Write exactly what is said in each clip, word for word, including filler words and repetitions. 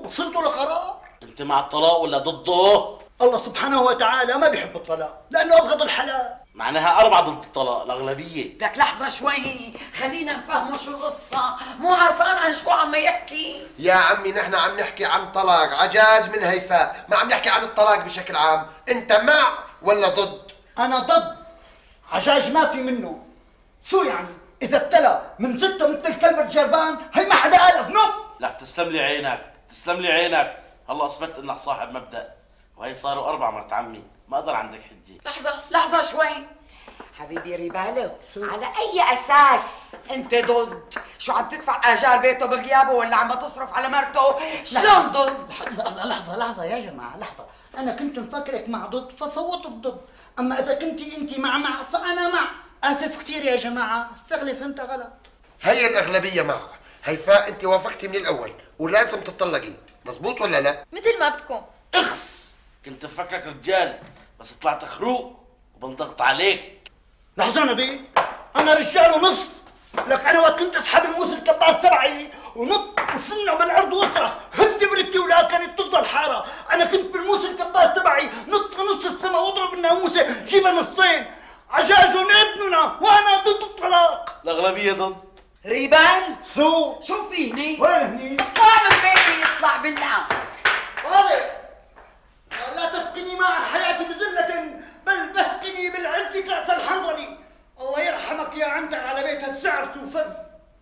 وصلتوا لقرار؟ انت مع الطلاق ولا ضده؟ الله سبحانه وتعالى ما بيحب الطلاق لانه ابغض الحلال. معناها أربعة ضد الطلاق، الأغلبية. لك لحظة شوي، خلينا نفهمه شو القصة، مو عرفان عن شو عم يحكي. يا عمي نحن عم نحكي عن طلاق عجاز من هيفاء، ما عم نحكي عن الطلاق بشكل عام، أنت مع ولا ضد؟ أنا ضد. عجاج ما في منه. شو يعني؟ إذا ابتلى من ستة مثل الكلب الجربان، هي ما حدا قال ابنه؟ لك تسلم لي عينك، تسلم لي عينك، هلا أثبت إنك صاحب مبدأ، وهي صاروا أربع مرت عمي، ما أقدر عندك حجة. لحظة لحظة شوي. حبيبي ريبالو، على أي أساس أنت ضد؟ شو عم تدفع آجار بيته بغيابه ولا عم تصرف على مرته؟ شلون ضد؟ لحظة لحظة لحظة يا جماعة لحظة، أنا كنت مفكرك مع ضد فصوتت ضد، أما إذا كنت أنت مع مع فأنا مع. آسف كثير يا جماعة، الشغلة فهمتها غلط. هي الأغلبية معها، هيفاء أنت وافقتي من الأول ولازم تطلقي، مزبوط ولا لا؟ مثل ما بدكم. اخس، كنت مفكرك رجال بس طلعت خروق وبنضغط عليك. لحظة نبي، أنا رجال ونص، لك أنا وقت كنت أسحب الموس الكباس تبعي ونط وسنه بالأرض واصرخ هد برتي ولا كانت تفضل حارة، أنا كنت بالموس الكباس تبعي نط نص السما واضرب الناموسة جيبها نصين، عجاج ابننا وأنا ضد الطلاق. الأغلبية ضد. ريبال شو؟ شو في هني؟ وين هني؟ طالع من بيتي يطلع بالله. طالع لا تسقني مع الحياة بذلة بل تسقني بالعز كأس الحنظل. الله يرحمك يا عندك على بيت السعر سوفن.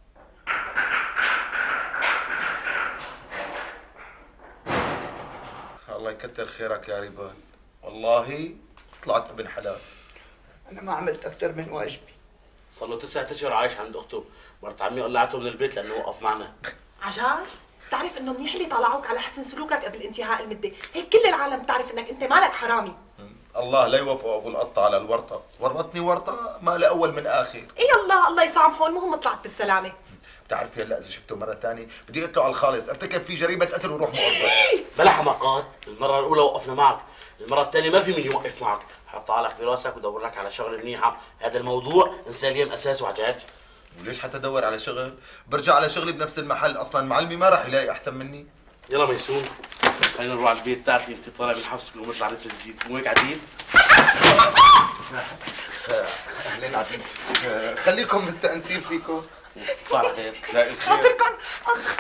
الله يكتر خيرك يا ريبال، والله طلعت ابن حلال. أنا ما عملت أكثر من واجبي. صار له تسعة أشهر عايش عند أخته، مرت عمي قلعته من البيت لأنه وقف معنا. عجاج، بتعرف انه منيح اللي طلعوك على حسن سلوكك قبل انتهاء المده، هيك كل العالم بتعرف انك انت مالك حرامي. الله لا يوفق ابو القطه على الورطه، ورطني ورطه ما لا اول من اخر. اي الله الله يسامحه، المهم طلعت بالسلامه. بتعرفي هلا اذا شفته مره ثانيه بدي اقتله على الخالص، ارتكب فيه جريمه قتل وروح مؤبد. بلا حماقات، المرة الأولى وقفنا معك، المرة الثانية ما في من يوقف معك، حط عليك براسك ودور لك على شغله منيحة، هذا الموضوع انسى اليوم أساسه عجاج. وليش حتى ادور على شغل؟ برجع على شغلي بنفس المحل، اصلا معلمي ما راح يلاقي احسن مني. يلا ميسون، خلينا نروح على البيت، بتعرفي انت طالع من الحبس بنقوم نطلع عريس جديد، مو هيك عديل؟ اهلين عديل، خليكم مستأنسين فيكم. صباح الخير. لا الخير. خاطركم اخ.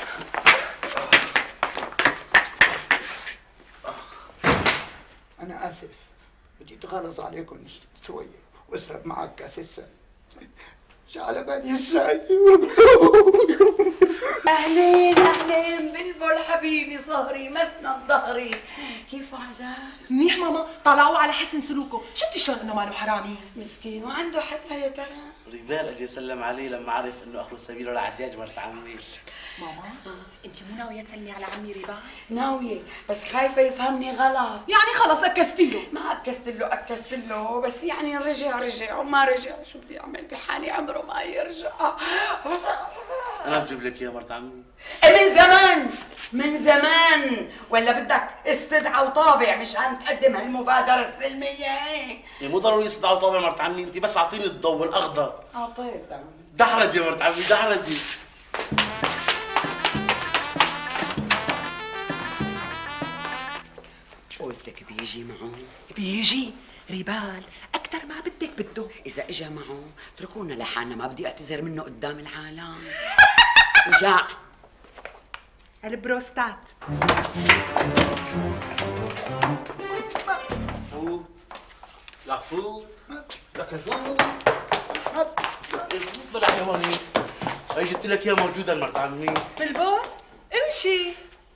أنا آسف، بدي أتغلظ عليكم شوية وأسرب معك كاس السن. شعل بالي ازاي؟ اهلين اهلين بلبل حبيبي صهري مسند ظهري، كيف عجاج؟ منيح ماما، طلعوه على حسن سلوكه، شفتي شلون انه ماله حرامي؟ مسكين وعنده حق يا ترى؟ ريبال اجى يسلم عليه لما عرف انه اخو السبيل ولا عجاج مرت عمي. ماما انت مو ناويه تسلمي على عمي ريبال؟ ناوية بس خايفة يفهمني غلط. يعني خلص اكستي له؟ ما اكست له اكست له بس يعني رجع رجع وما رجع شو بدي اعمل بحالي، عمره ما يرجع. انا بجيب لك اياه مرت عمي. من زمان من زمان، ولا بدك استدعى وطابع مشان تقدم هالمبادرة السلمية هيك؟ مو ضروري يصدعوا طابع مرت عمي، انت بس اعطيني الضوء الاخضر. اعطيت دحرجي يا مرت عمي دحرجي. قلتك بيجي معه؟ بيجي ريبال اكثر ما بدك بده. اذا اجى معه اتركونا لحالنا، ما بدي اعتذر منه قدام العالم. وجاع البروستات. فوت لك فوت لك فوت فوت بلا حيواني. هي جبت لك اياها موجوده مرت عمي. بلبل امشي.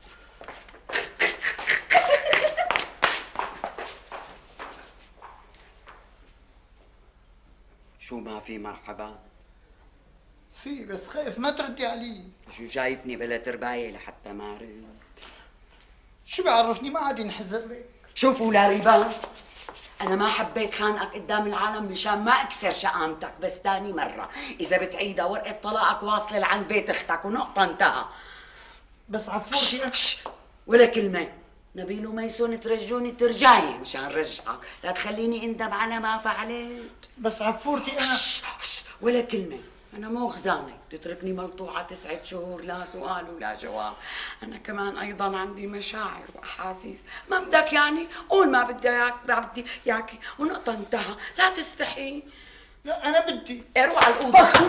شو ما في مرحبا؟ في بس خايف ما تردي علي. شو شايفني بلا ترباية لحتى ما رد؟ شو بعرفني ما عاد ينحزر لك. شوفوا لا ريبان، أنا ما حبيت خانقك قدام العالم مشان ما أكسر شقامتك، بس تاني مرة إذا بتعيدها ورقة طلاقك واصلة لعند بيت أختك ونقطة انتهى. بس عفورتي أنا ولا كلمة، نبيل وميسون ترجوني ترجعي مشان رجعك، لا تخليني اندم على ما فعلت. بس عفورتي أنا ولا كلمة، أنا مو خزانة تتركني ملطوعة تسعة شهور لا سؤال ولا جواب. أنا كمان أيضا عندي مشاعر وأحاسيس. ما بدك يعني قول ما بدي إياك، ما بدي إياكي ونقطة انتهى. لا تستحي. لا أنا بدي. إيه روح على الأوضة.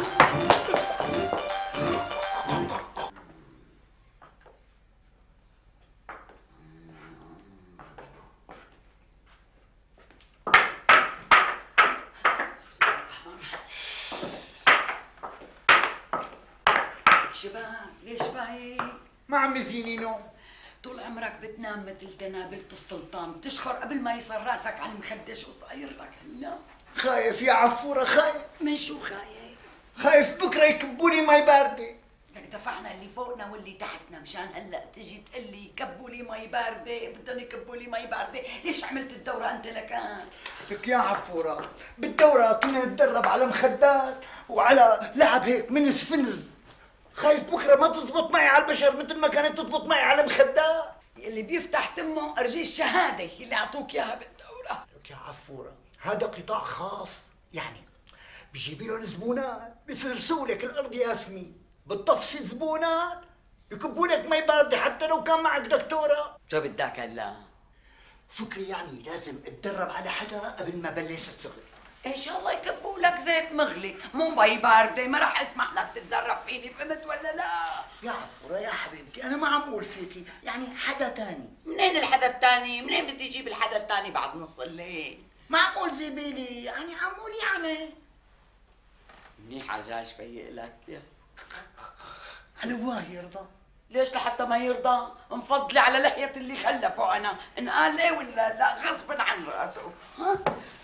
شباب ليش فايق؟ ما عم يزيني نوم. طول عمرك بتنام مثل دنابلة السلطان، بتشخر قبل ما يصير راسك على المخدة. شو صاير لك هلا؟ خايف يا عفورة، خايف. من شو خايف؟ خايف بكرة يكبوني مي باردة. بدك دفعنا اللي فوقنا واللي تحتنا مشان هلا تجي تقول لي كبوا لي مي باردة، بدهم يكبوا لي مي باردة. ليش عملت الدورة أنت لكان؟ لك يا عفورة بالدورة كنا نتدرب على مخدات وعلى لعب هيك من السفنز. خايف بكره ما تزبط معي على البشر مثل ما كانت تزبط معي على مخدات. اللي بيفتح تمه ارجي الشهاده اللي اعطوك اياها بالدوره. لك يا عفوره هذا قطاع خاص، يعني بيجيب لهم زبونات بفرسوا لك الارض ياسمين، بتطفشي زبونات يكبوا لك مي بارده حتى لو كان معك دكتوره. شو بدك هلا؟ فكري يعني لازم اتدرب على حدا قبل ما بلش الشغل. ان شاء الله يكبوا لك زيت مغلي مو مي بارده. ما راح اسمح لك تتدرب فيني، فهمت ولا لا؟ يا عفوره يا حبيبتي انا ما عم اقول فيكي، يعني حدا تاني. منين الحدا الثاني؟ منين بدي اجيب الحدا الثاني بعد نص الليل؟ معقول زبيلي يعني عم اقول يعني. منيح عجاج فيق لك يا على واه يرضى. ليش لحتى ما يرضى؟ مفضلي على لحية اللي خلفه أنا، إن قال إيه ولا لا غصب عن راسه. ها؟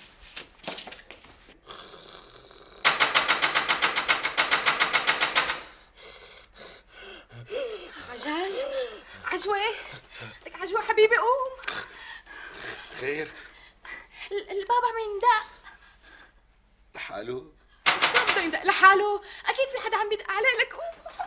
عجاج عجوة، لك عجوة حبيبي قوم. خير؟ الباب عم يندق. لحاله؟ شو بده يندق لحاله؟ أكيد في حدا عم يدق عليه، لك قوم.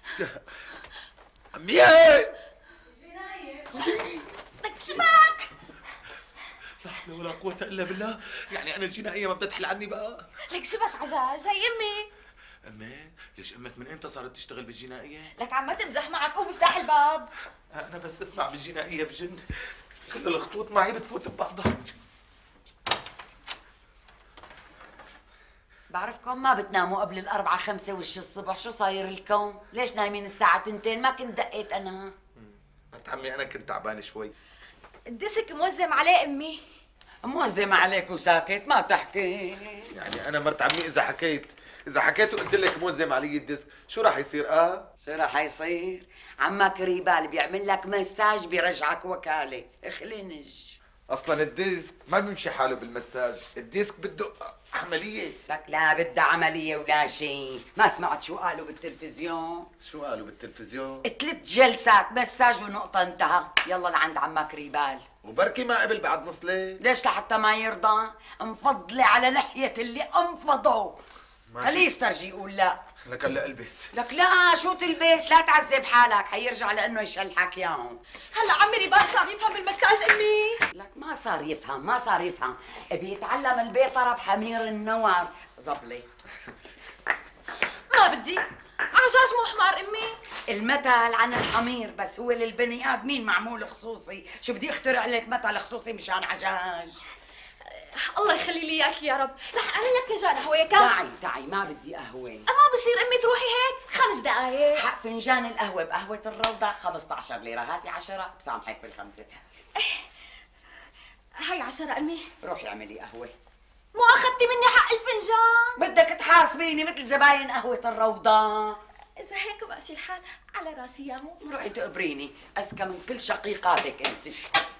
مين؟ جناية. لك شباك. لا حول ولا قوة إلا بالله، يعني أنا الجنائية ما بدها تحل عني بقى؟ لك شباك عجاج، هي أمي. أمي؟ ليش أمك من إمتى صارت تشتغل بالجنائية؟ لك عم تمزح معك، قوم افتح الباب. أنا بس بسمع بالجنائية بجن، كل الخطوط معي بتفوت ببعضها. بعرفكم ما بتناموا قبل الأربعة خمسة وش الصبح. شو صاير لكم؟ ليش نايمين الساعة تنتين؟ ما كنت دقيت أنا. بنت عمي أنا كنت تعبان شوي. الديسك موزم عليه أمي. موزم عليك وساكت ما تحكي. يعني أنا مرت عمي إذا حكيت إذا حكيت وقلت لك موزم علي الديسك، شو راح يصير آه؟ شو راح يصير؟ عمك ريبال بيعمل لك مساج بيرجعك وكالة، اخلنج. أصلاً الديسك ما بيمشي حاله بالمساج، الديسك بده عملية. لك لا بدها عملية ولا شيء. ما سمعت شو قالوا بالتلفزيون؟ شو قالوا بالتلفزيون؟ ثلاث جلسات مساج ونقطة انتهى. يلا لعند عمك ريبال. وبركي ما قبل بعد نص ليل. ليش لحتى ما يرضى؟ مفضلة على لحية اللي انفضوا. خليه يسترجي يقول لا. لك هلا البس. لك لا شو تلبس؟ لا تعذب حالك، حيرجع لانه يشلحك ياهم. هلا عمي ريبال صار يفهم المساج أمي. لك ما صار يفهم ما صار يفهم، بيتعلم البيطرة بحمير النوار. زبلت. ما بدي، عجاج مو حمار أمي. المثل عن الحمير بس هو للبني ادمين معمول خصوصي. شو بدي اخترع لك مثل خصوصي مشان عجاج؟ الله يخلي لي اياك يا رب. رح اعمل لك فنجان قهوه كم؟ تعي تعي ما بدي قهوة. ما بصير امي تروحي هيك خمس دقايق. حق فنجان القهوة بقهوة الروضة خمسة عشر ليرة، هاتي عشرة بسامحك بالخمسة. هاي عشرة امي. روحي اعملي قهوة. مو اخذتي مني حق الفنجان؟ بدك تحاسبيني مثل زباين قهوة الروضة. اذا هيك ماشي الحال على راسي يا مو. روحي تقبريني أذكى من كل شقيقاتك أنت.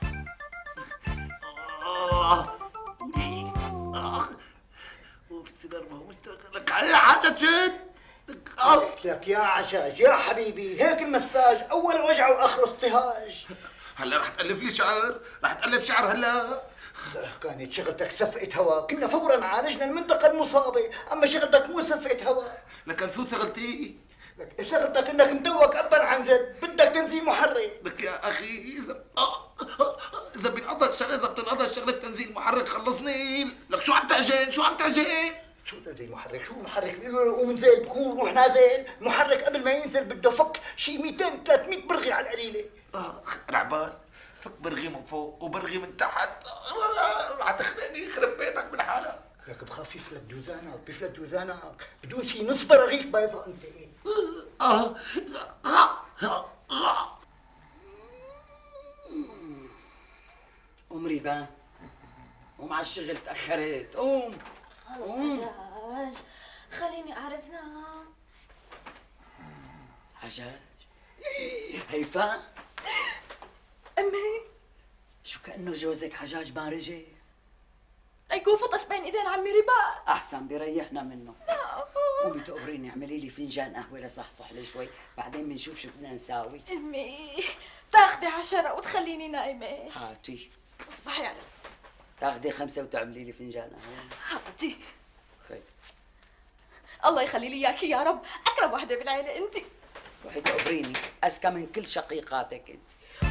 آه آه وبتصير أربعة لك على حاجة جد. لك يا عشاش يا حبيبي هيك المساج اول وجع واخر اضطهاج. هلا رح تألف لي شعر، رح تألف شعر هلا. كانت شغلتك سفقة هواء كنا فورا عالجنا المنطقة المصابة، اما شغلتك مو سفقة هواء. لكن شو شغلتي؟ لك شغلتك انك مدوق ابا عن جد، بدك تنزيل محرك. لك يا اخي اذا آه، آه، اذا بينقضى الشغله اذا بتنقضى الشغله تنزيل محرك خلصني. لك شو عم تعجن؟ شو عم تعجن؟ شو ده زي المحرك؟ شو المحرك؟ بيقولوا له قوم انزل، بقول روح نازل، المحرك قبل ما ينزل بده فك شي مئتين ثلاثمئة برغي على القليله. اخ رعبان، فك برغي من فوق وبرغي من تحت، رح تخنقني يخرب بيتك من حالك. لك بخاف يفلت دوزانك، بيفلت دوزانك بدون شي نص براغيك بيضة انت. اه قوم ريبان، قوم على الشغل تأخرت، قوم قوم. حجاج خليني اعرف نام. حجاج هيفاء امي شو كأنه جوزك حجاج ما رجع؟ ليكون فطس بين ايدين عمي رباح. أحسن بريحنا منه. قومي تقبريني اعملي لي فنجان قهوة لصحصح لي شوي، بعدين بنشوف شو بدنا نساوي. امي تاخذي عشرة وتخليني نايمة. هاتي. تصبحي على تاخذي خمسة وتعملي لي فنجان قهوة. هاتي. خير. الله يخلي لي اياكي يا رب، اقرب وحده بالعيله انت. روحي تقبريني أذكى من كل شقيقاتك انت.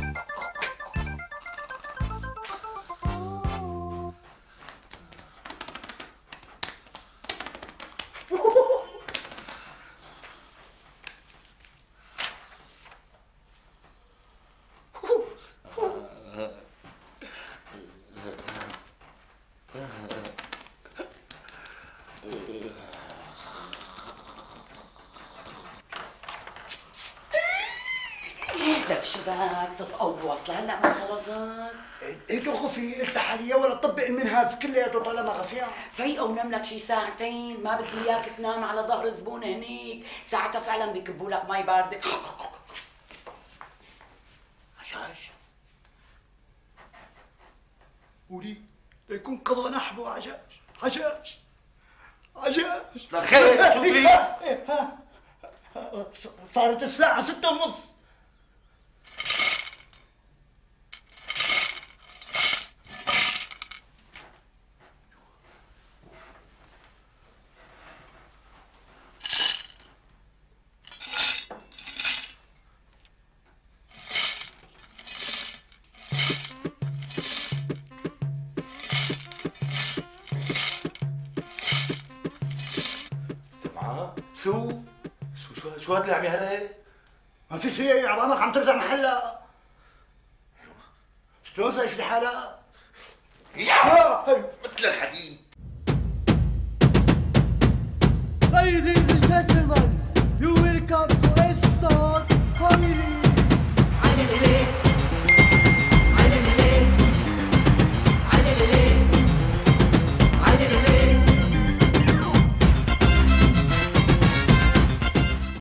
لك شباب تطقوا بوصلة هلا ما خلصت. ايه تخفي قلت لحالي ولا تطبق المنهج كلياته طالما غفيان. فيقوا ونام لك شي ساعتين، ما بدي اياك تنام على ظهر زبون هنيك، ساعتها فعلا بيكبوا لك مي بارده. حجاج قولي ليكون قضى نحبه. عجاج عجاج عجاج. خير شو في؟ صارت الساعة ستة ونص. شو؟ شو شو شو هاد اللي عم يهرب؟ ما في شيء عظامك عم ترجع محلها. شلون شايف لحالها؟ يا مثل الحديد. سيدي زيت